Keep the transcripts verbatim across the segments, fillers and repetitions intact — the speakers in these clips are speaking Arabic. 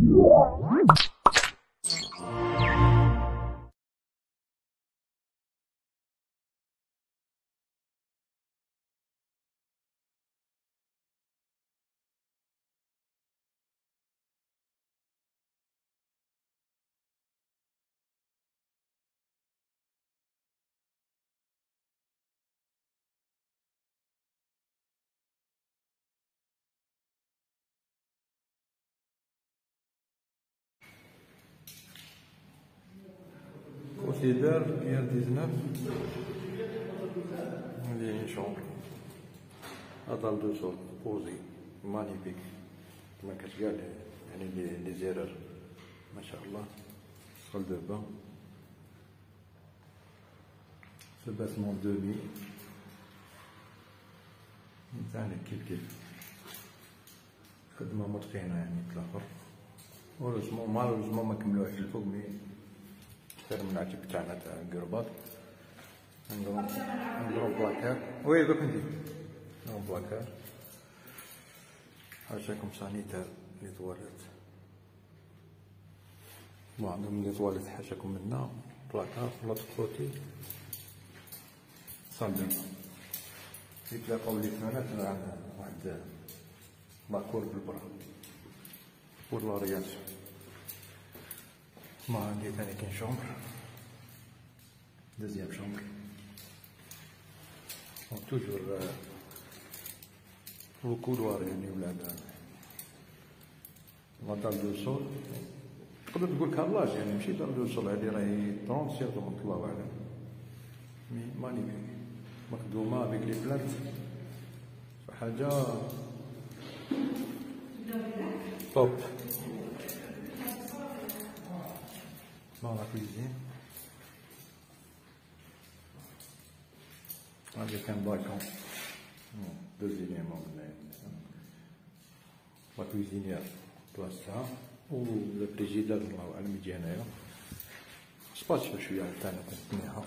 كونسيدير ديال ديزناف هادي شومبر هذا دو سول بوزي مانيفيك كما كتلقى يعني لي لي زيرور ما شاء الله. سول دو بان سو باسمون دومي تاعنا كيف كيف خدمة متقنة يعني تلاخر. ولوجمون مالوجمون ما كملوهاش الفوق مي أكثر من العتب تاعنا تاع القرباط. نديرو نديرو بلاكار وي دوك ندير نديرو بلاكار حاشاكم سانيتير لي طواليت. بون عندهم لي طواليت حاشاكم منا بلاكار لوطخ كوتي صال دو بان. يتلاقاو لي ثمانات عندنا واحد لاكور بالبرا بور لارياسيون. ما عندي ثاني كاين شومبر دوزيام شومبر توجور لو كولوار يعني ولا لا دال دو سول تقدر تقول كابلاج يعني ماشي دال دو سول هادي راهي طرونسيغ دونك الله اعلم مي مانيفيك مخدومه افيك لي بلانت حاجه توب. dans la cuisine avec un balcon. Deux éléments. La cuisinière place ça ou le frigidaire الله أعلم يجي هنايا. سباس شوية تاعنا تنحيها.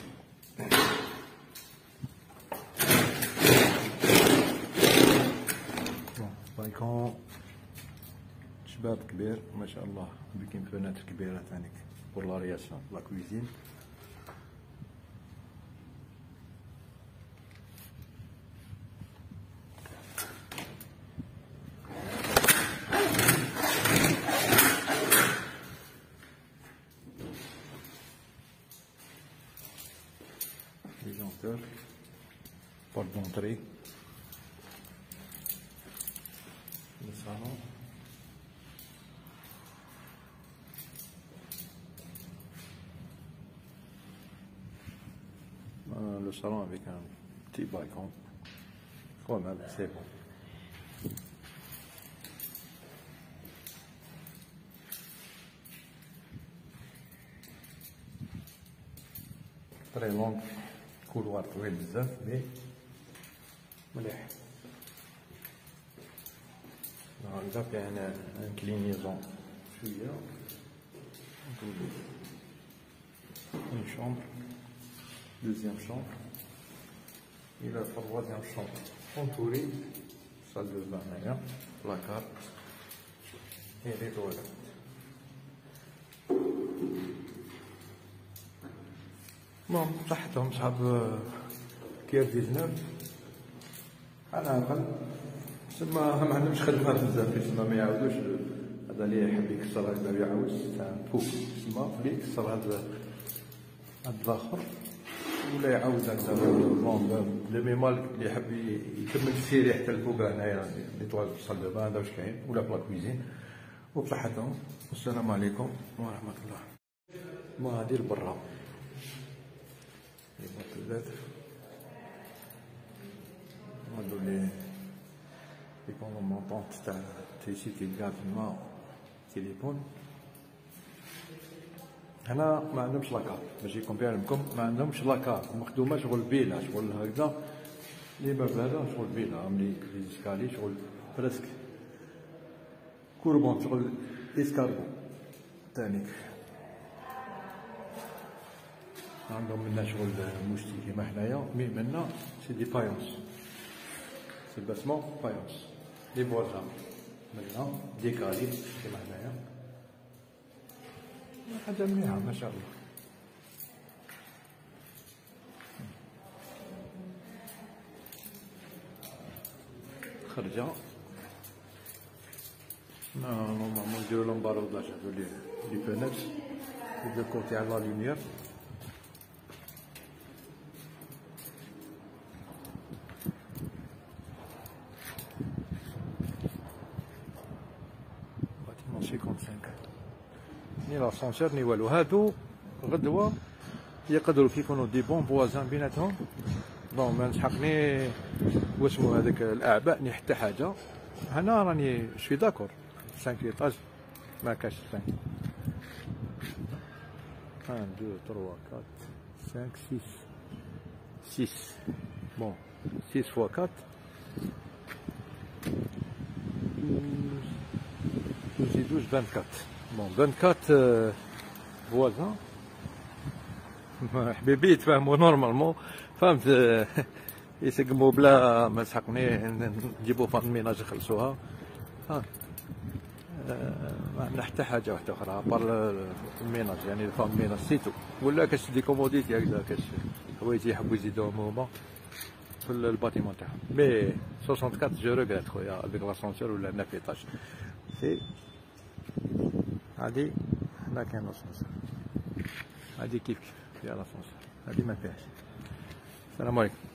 بالكون شباب كبير ما شاء الله بكين فنادق كبيرة ثانيك pour l'aération, la cuisine. Les janteurs, porte d'entrée, le salon. Le salon avec un petit balcon, quand même, c'est bon. Très long couloir طويل بزاف مي مليح. هكذا كاين ان كلينيزون شويه une chambre, deuxième chambre, et la troisième chambre entourée, salle de bain, placard et les toilettes. Bon, صحتهم صحاب كير ديزناف على الأقل تسمى ما عندهمش خدمة بزاف تسمى ما يعاودوش هذا اللي يحب يكسر هذا يعاود تاع فوق تسمى اللي يكسر هذا هذا الآخر ولا يعاود هذا بون لو ميمال اللي يحب يكمل السيري حتى الفوق هنايا لي طوال الصال دو بان هذا واش كاين ولا بلا كويزين وبصحتهم. والسلام عليكم ورحمة الله. ما هادي لبرا لي بوطيلات هادو لي لي كونمونطونط تاع تريسيتي الغاز الماء تليفون. هنا ما عندهمش لاكارت باش يكون لكم ما عندهمش لاكارت مخدومه شغل بيلا شغل هكذا لي باب هذا شغل بيلا عاملين لي زيسكالي شغل برسك كوربون شغل اسكاربو تانيك. عندهم منا شغل مشتي كيما حنايا مي منا سي دي فايونس سي باسمون فايونس لي بوازان منا ديكالي كيما حنايا حاجة مليحة ما شاء الله. خرجة نورمالمون نديرو لومباروداج هادو لي لي فونيتر لي دو كوتي على لا لوميير. باتيمون خمسين ني لاسانسير ني والو. هادو غدوة يقدروا كيكونوا دي بون فوازان بيناتهم. بون ما نسحقني واسمو هذاك الاعباء ني حتى حاجه. هنا راني شوي داكور خمسة ايطاج ما كاش خمسة. واحد اثنين ثلاثة أربعة خمسة ستة ستة. بون ستة فوا أربعة نزيدو أربعة وعشرين. بون أربعة وعشرين فوازان حبيبي يتفاهموا نورمالمون فهمت. يسقموا بلا ما سحقني نجيبوا فان ميناج يخلصوها. ها ما عندنا حتى حاجه واحده اخرى بار الميناج يعني الفان ميناج سيتو. ولا كاش دي كوموديتي هكذا كاش حوايج يحبوا يزيدوهم هما في الباتيمون تاعهم. مي أربعة وستين جو ريغريت خويا افيك لاسانسور ولا تسعة ايطاج. سي هادي هنا كاين لاسانسور هادي كيف كيف فيها لاسانسور هادي ما فيهاش. السلام عليكم.